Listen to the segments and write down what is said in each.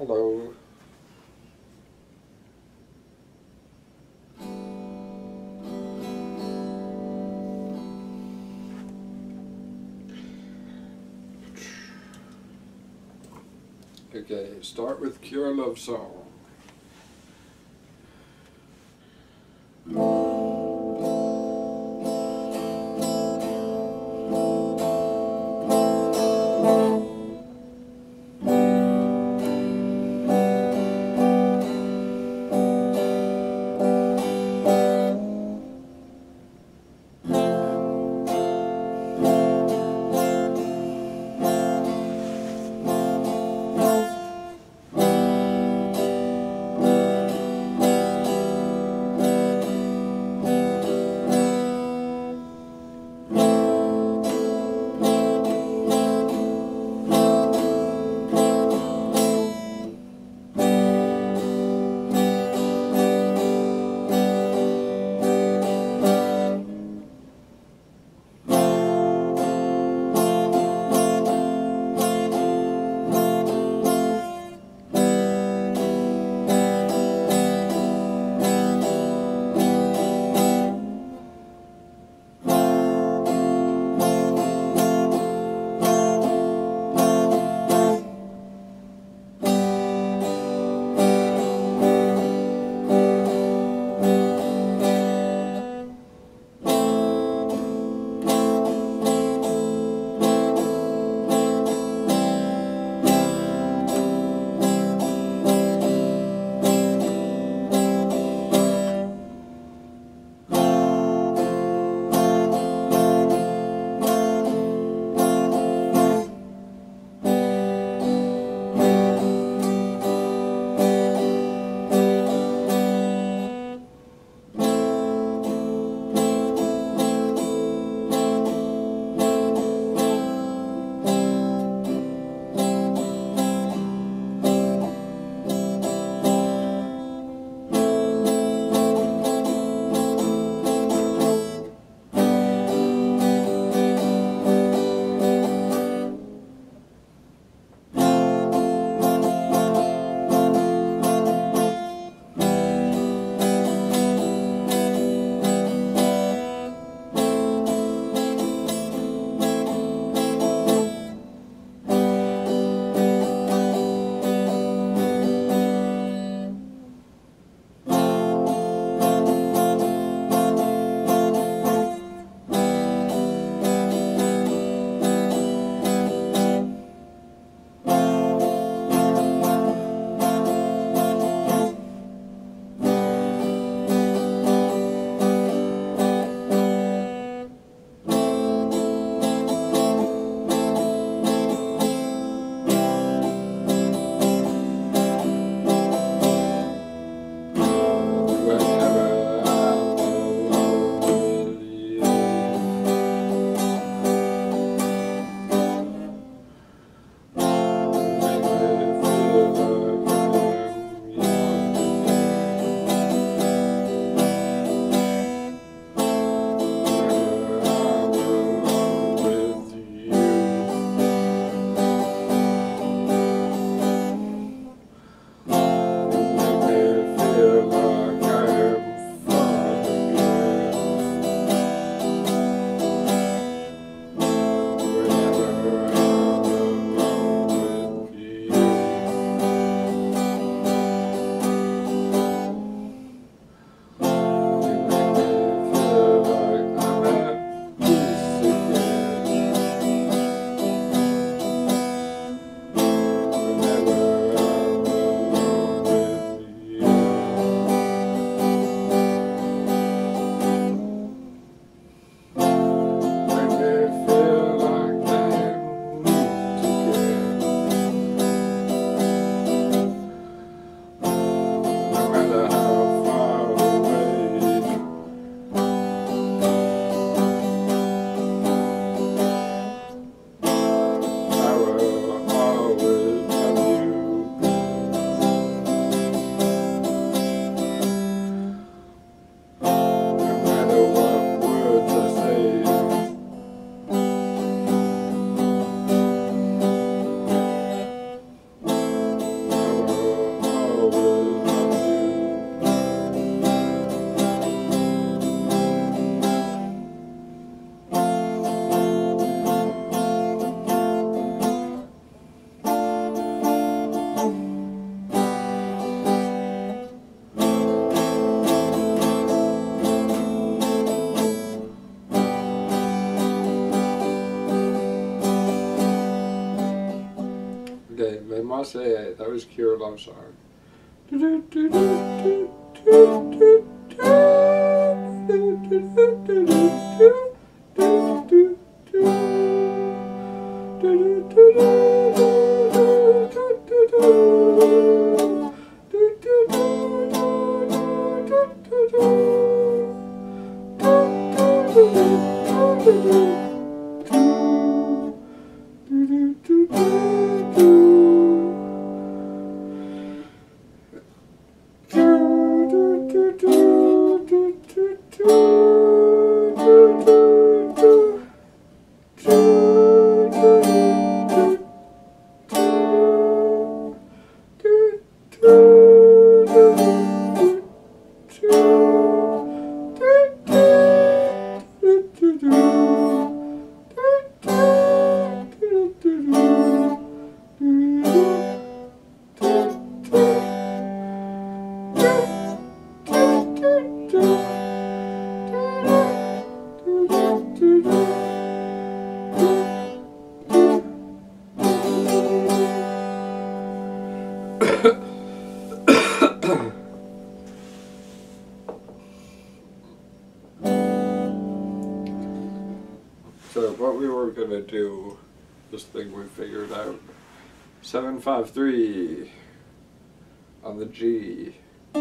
Hello. Okay, start with Cure Love Song. say that was Cure Love Song. So what we were gonna do, this thing we figured out, 7-5-3 on the G.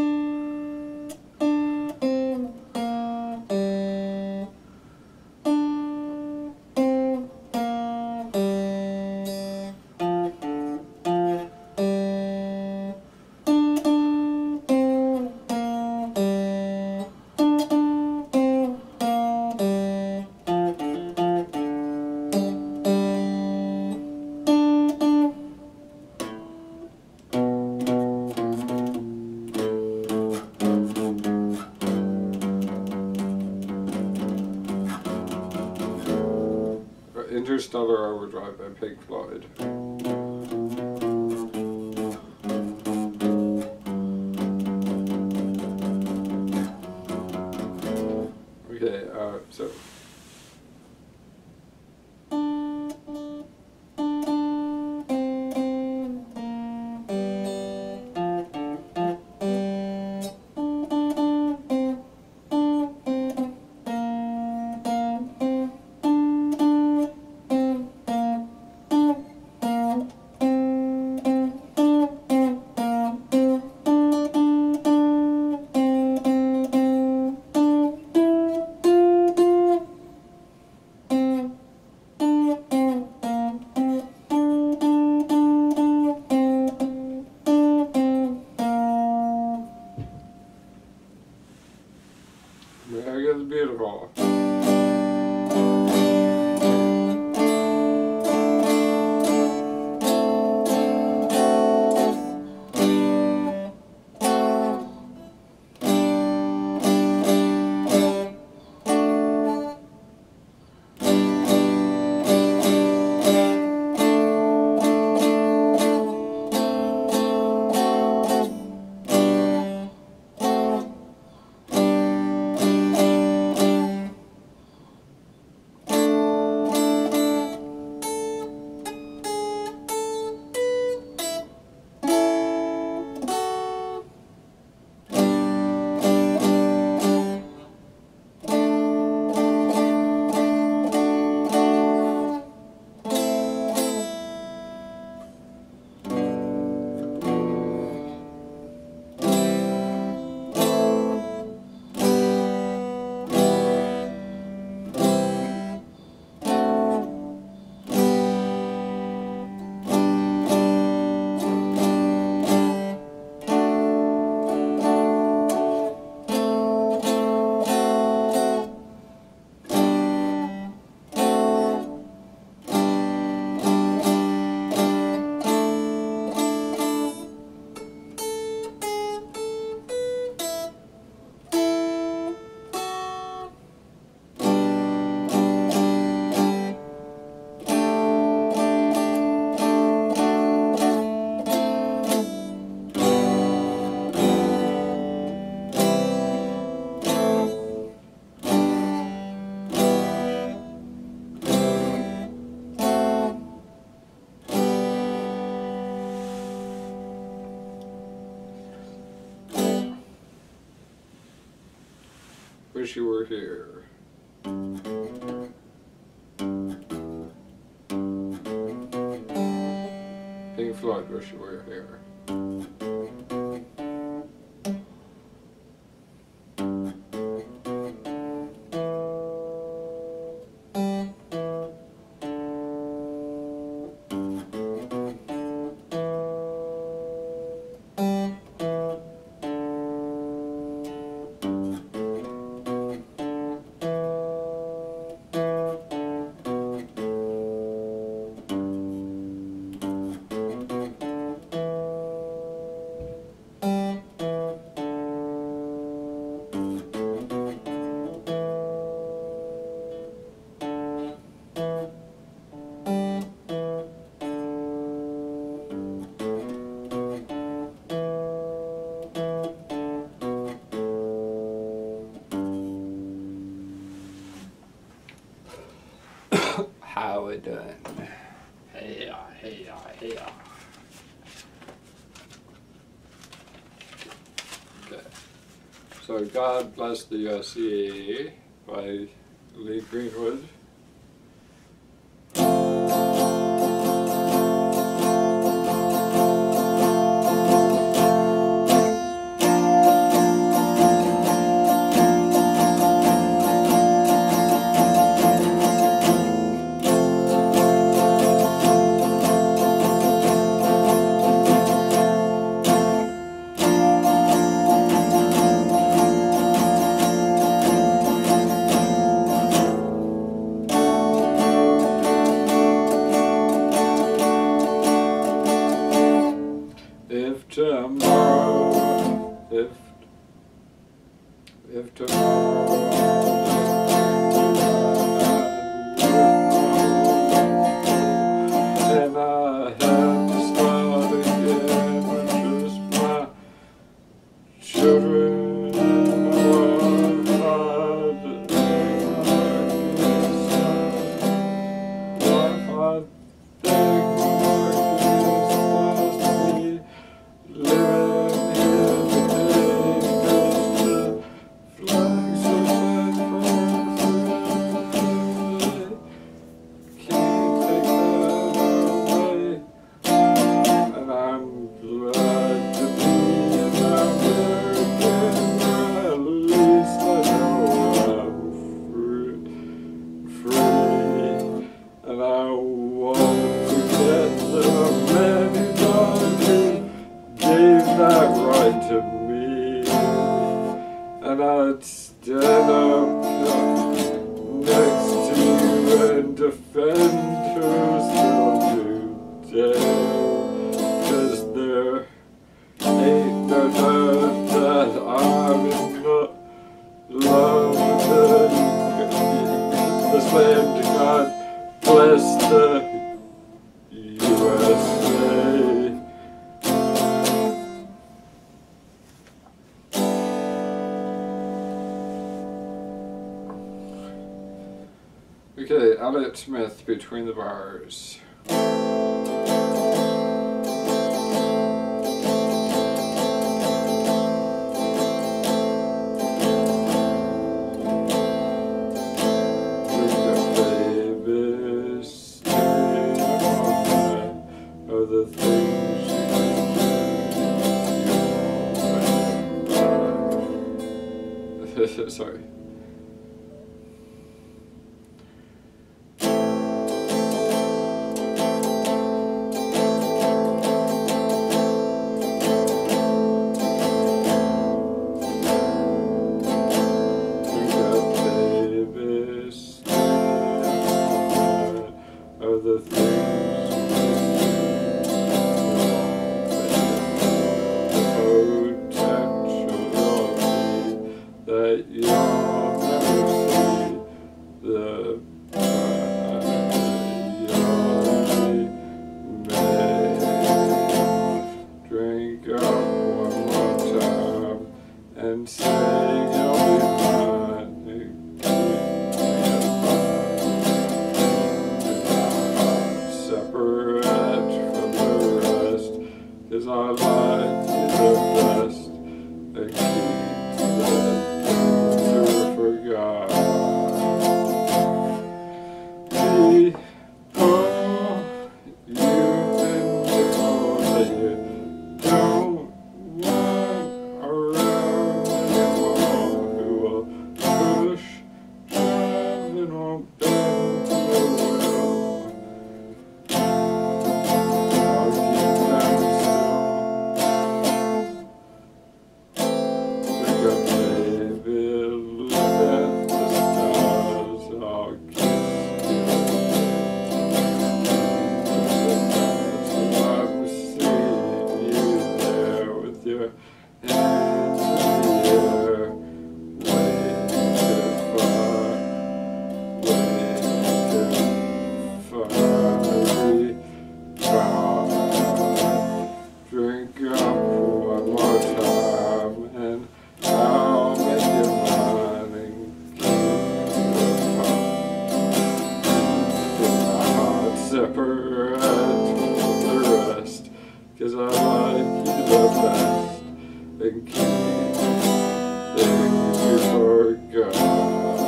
Interstellar Overdrive by Pink Floyd. Okay, so Wish You Were Here. Pink Floyd, Wish You Were Here. How we doing? Hey, hey, hey. Okay. So God Bless the USA by Lee Greenwood. If tomorrow, if tomorrow, and I have to start again with just my children. To me, and I'd stand up next to you and defend her still today, 'cause there ain't no doubt that I'm in love with this land. God bless the USA. Okay, Elliott Smith, Between the Bars. The things you do. Sorry. The things that you'll never see, the drink up one more time and say you'll be mine. Separate from the rest, 'cause our life is the best. And keep that to refer your hands in the air. Way too far, way too far. Drink up one more time and I'll make you mine and keep you apart. Keep my heart separate from the rest, 'cause I like you the best and keep things you forgot.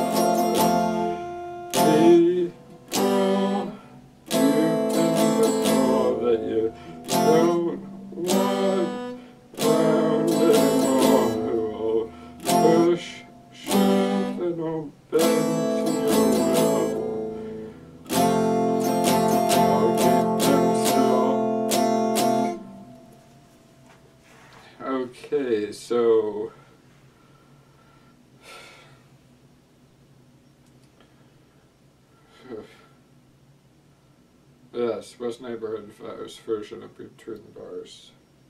People you've been before that you don't want around anymore, who will push, shove, and will bend to your will. I'll keep them still. Okay, so yes, West Neighborhood Fire's version of Between the Bars.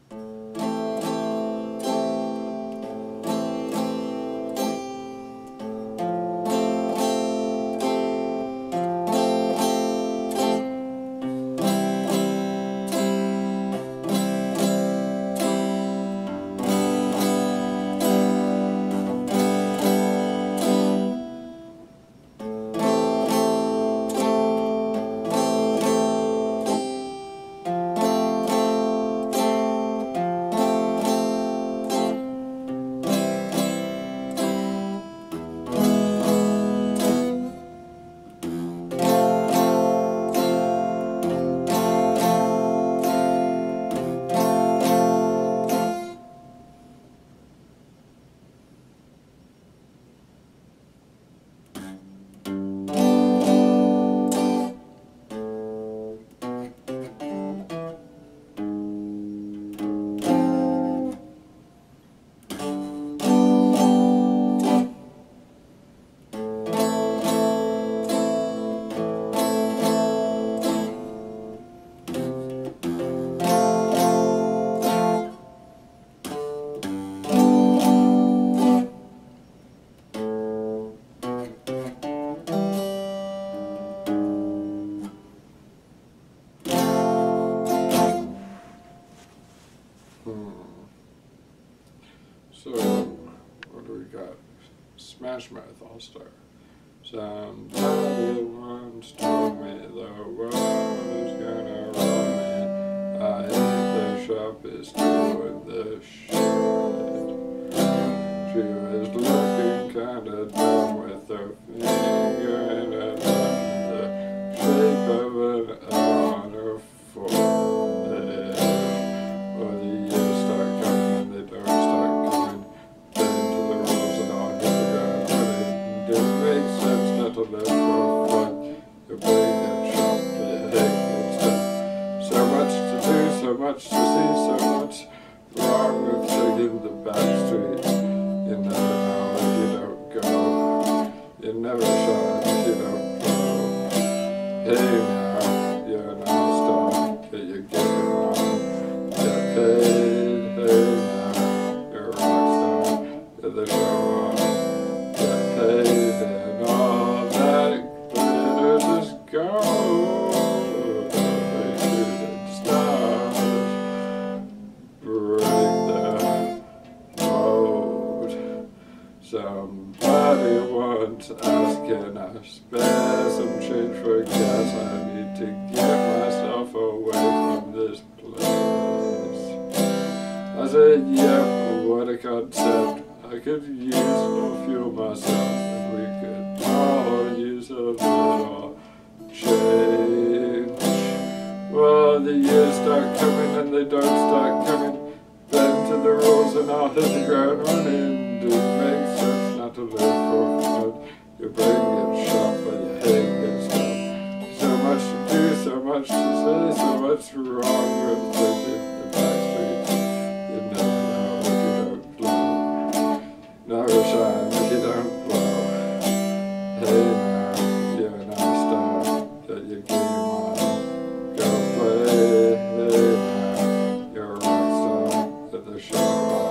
So, what do we got? Smash Mouth All-Star. Somebody once told me the world is gonna roll me. I hit the sharpest tool in the shed. She was looking kinda dumb with her finger in her thumb, the shape of an L on her forehead. Well, the years start coming and they don't start coming. Bend to the rules and I'll hit the ground running. Didn't make sense not to live for fun. Your brain gets shot, the head gets done. So much to do, so much to see, so much wrong with taking the back streets. You never know if you don't go. You never shine if you don't go. Hey now, you're an all-star. Get your game on. Get paid. Hey now, you're a rock star. Get the show on. Get paid and all that glitter just gold. The shooting stars break the mold. Somebody once asked, can I spare some change for gas? I need to get myself away from this place. I said, yeah, what a concept. I could use a fuel myself, and we could all use a little change. Well, the years start coming and they don't start coming. Bend to the rules and I'll hit the ground running. Didn't make sense not to live for fun. Your brain gets shot, but your head gets done. So much to do, so much to say, so much wrong with taking the back streets. You never know if you don't blow. Never shine if you don't blow. Hey now, you're an all-star. Get your game on. Go play. Hey now, you're a rock star. Get the show on.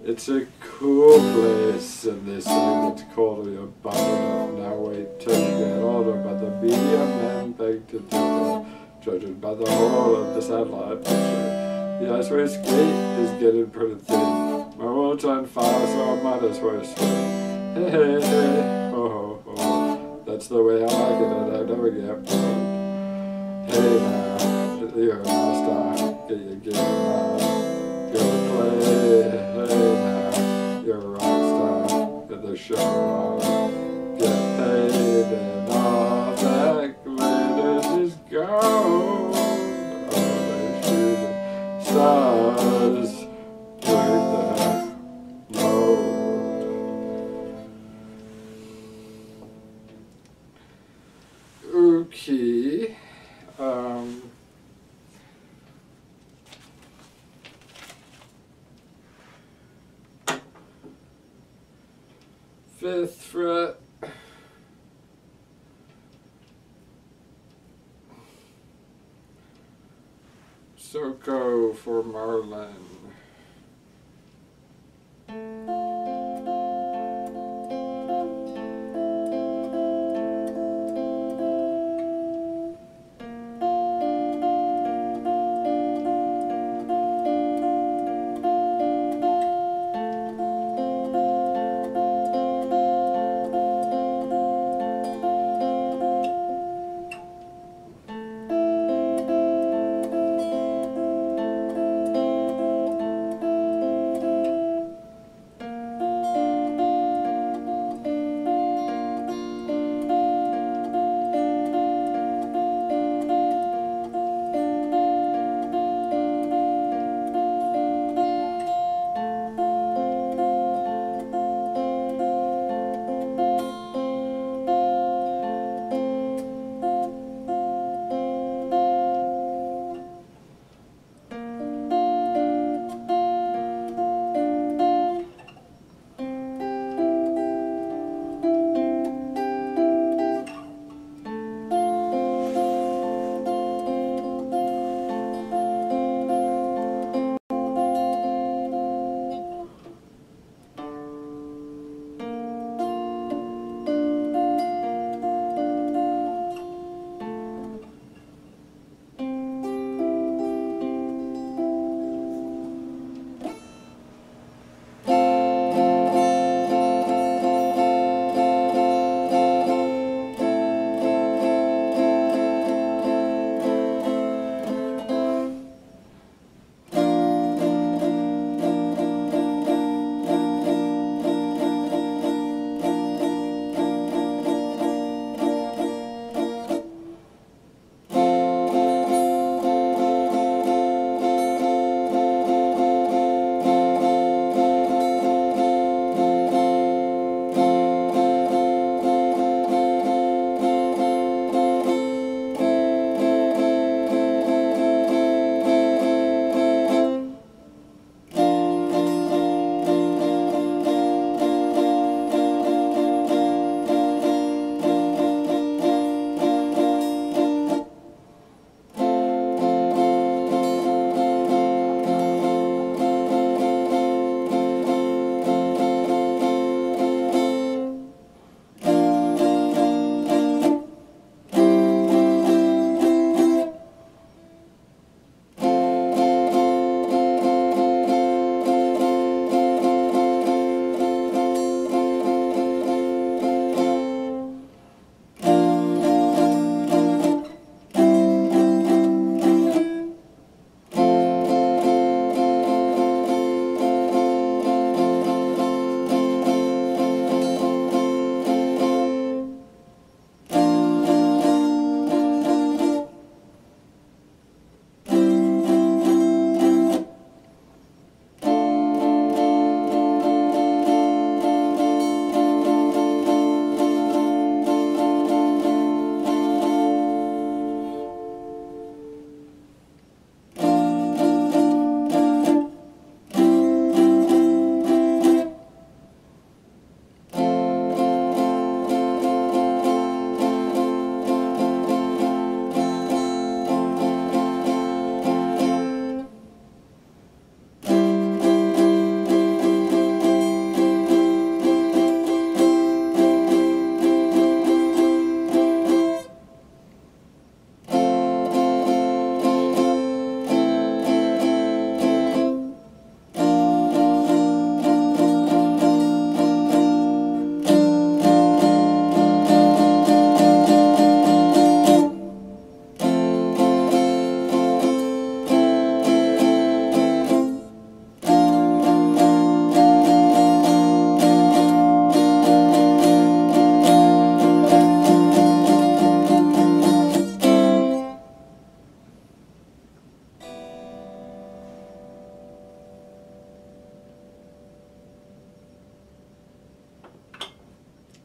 It's a cool place, and they say it's cold or you're bundled up. Now wait till you get older, but the media men beg to differ, judging by the whole of the satellite picture. The ice rink skate is getting pretty thin. My world's on fire, so I might as well swim. Hey, hey, hey, ho, ho, ho. That's the way I like it, and I never get bored. Hey now, you're a star, get your game on, go play. Hey now, you're a rock star, get the show on, get paid, and all that glitters is gold. Oh, they're shooting stars with the load. Okay. Fifth fret. So go for Marlin.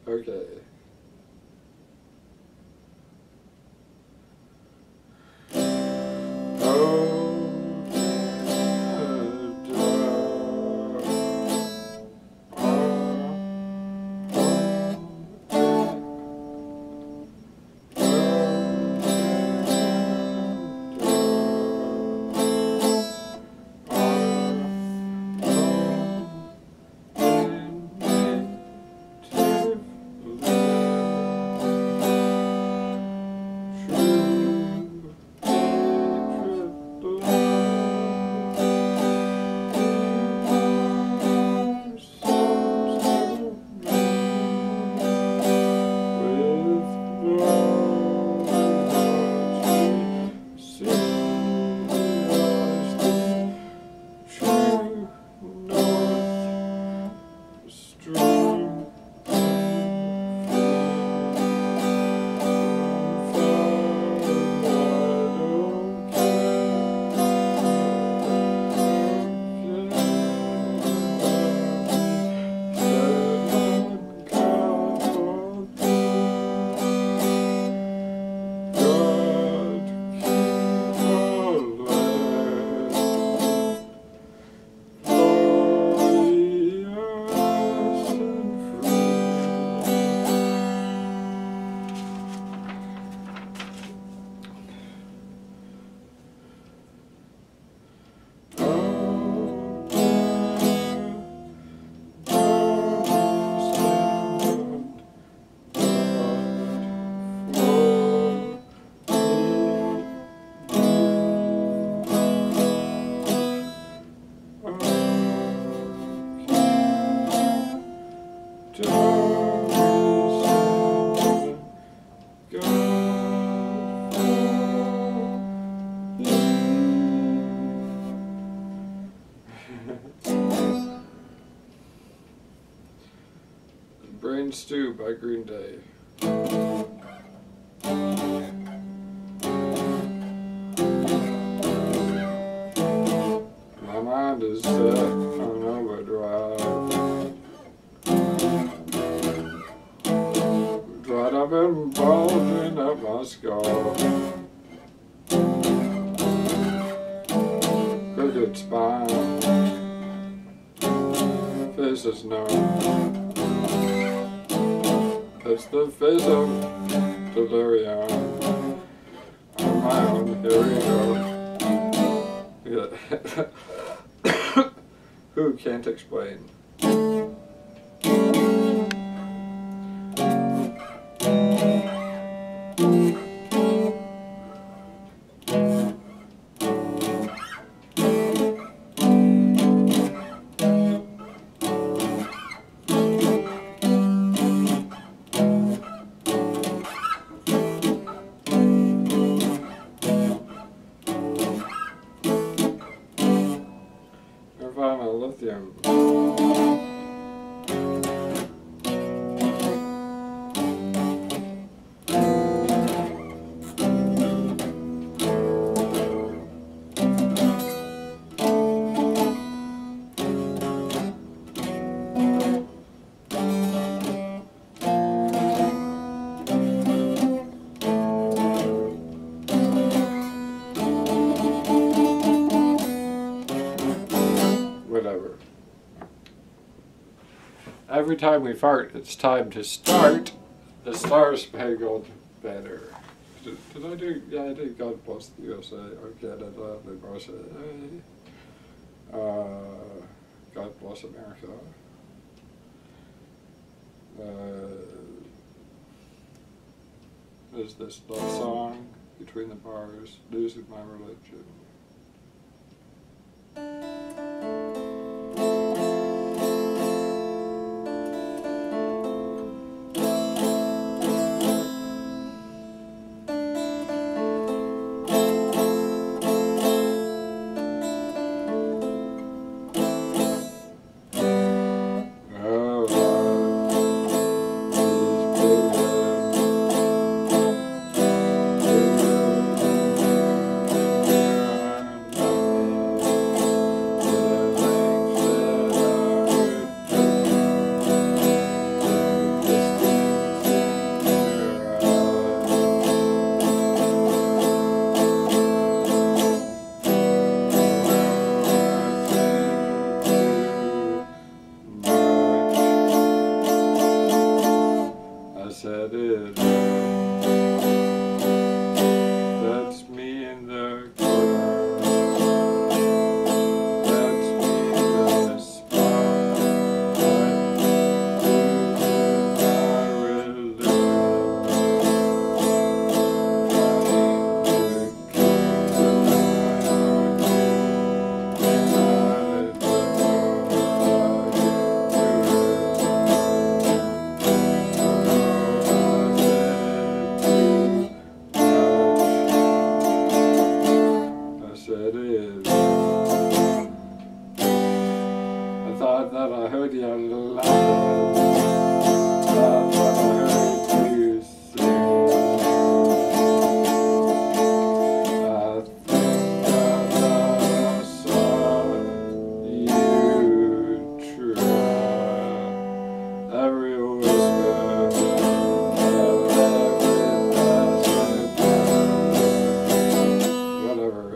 Okay. Brain Stew by Green Day. My mind is set on overdrive. Dried up and bulging up my skull. Crooked spine. Face is numb. It's the face of delirium. On my own, here we go. Yeah. Who can't explain? Lithium. Whatever. Every time we fart, it's time to start the Star Spangled Banner. Did I do? Yeah, I did. God bless the USA or Canada, USA. God bless America. Is this love song between the bars? Losing my religion. time that I heard you laugh, time that I heard you sing. I think I saw you try every whisper of every passerby. Whatever.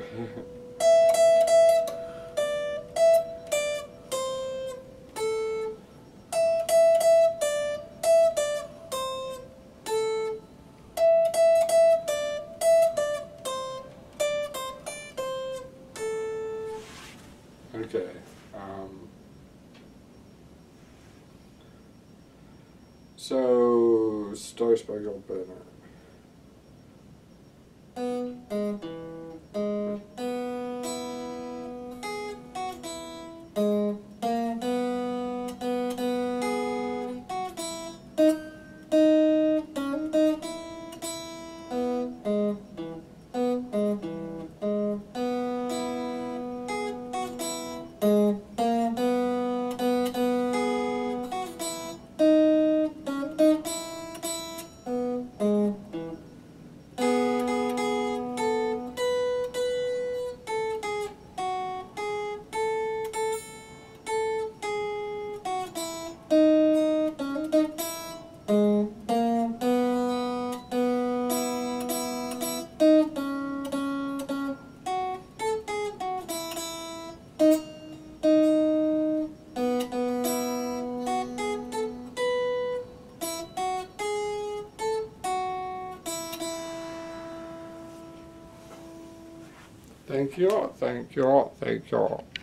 Okay. So, Star Spangled Banner. Thank you, thank you, thank you.